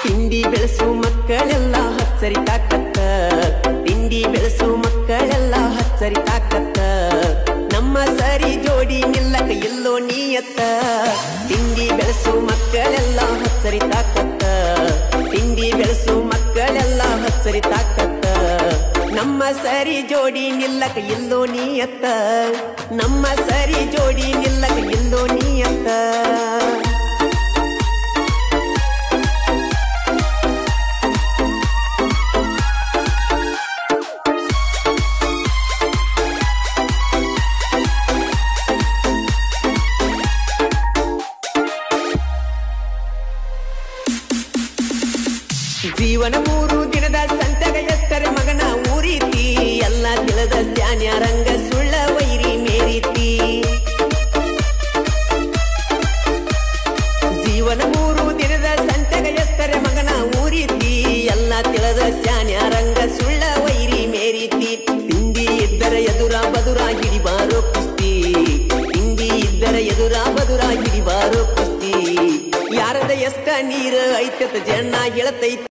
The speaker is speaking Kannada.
ತಿಂಡಿ ಬೆಳೆಸು ಮಕ್ಕಳೆಲ್ಲ ಹಚ್ಚರಿ ತಾಕತ್ತ ತಿಂಡಿ ಬೆಳೆಸು ಮಕ್ಕಳೆಲ್ಲ ಹಚ್ಚರಿ ತಾಕತ್ತ ನಮ್ಮ ಸರಿ ಜೋಡಿ ನಿಲ್ಲಕ ಎಲ್ಲೋ ನೀಯತ್ತ ತಿಂಡಿ ಬೆಳೆಸು ಮಕ್ಕಳೆಲ್ಲ ಹಚ್ಚರಿ ತಾಕತ್ತ ತಿಂಡಿ ಬೆಳೆಸು ಮಕ್ಕಳೆಲ್ಲ ಹಚ್ಚರಿ ತಾಕತ್ತ ನಮ್ಮ ಸರಿ ಜೋಡಿ ನಿಲ್ಲಕ ಎಲ್ಲೋ ನೀಯತ್ತ ನಮ್ಮ ಸರಿ ಜೋಡಿ ನಿಲ್ಲಕ ಎಲ್ಲೋ ನೀಯತ್ತ ಜೀವನ 3 ದಿನದ ಸಂತೆಗ ಎಷ್ಟರೆ ಮಗನ ಊರೀತಿ ಎಲ್ಲ ತಿಳಿದ ಧ್ಯಾನ್ಯರಂಗ ಸುಳ್ಳ ವೈರಿ ಮೇರೀತಿ ಜೀವನ 3 ದಿನದ ಸಂತೆಗ ಎಷ್ಟರೆ ಮಗನ ಊರೀತಿ ಎಲ್ಲ ತಿಳಿದ ಧ್ಯಾನ್ಯರಂಗ ಸುಳ್ಳ ವೈರಿ ಮೇರೀತಿ ತಿಂಡಿ ಇದ್ದರ ಎದುರ ಬದುರ ಹಿಡಿಬಾರೋ ಕುಸ್ತಿ ತಿಂಡಿ ಇದ್ದರ ಎದುರ ಬದುರ ಹಿಡಿಬಾರೋ ಕುಸ್ತಿ ಯಾರದ ಎಷ್ಟ ನೀರು ಐತತ ಜನ ಗೆಳತೈತಿ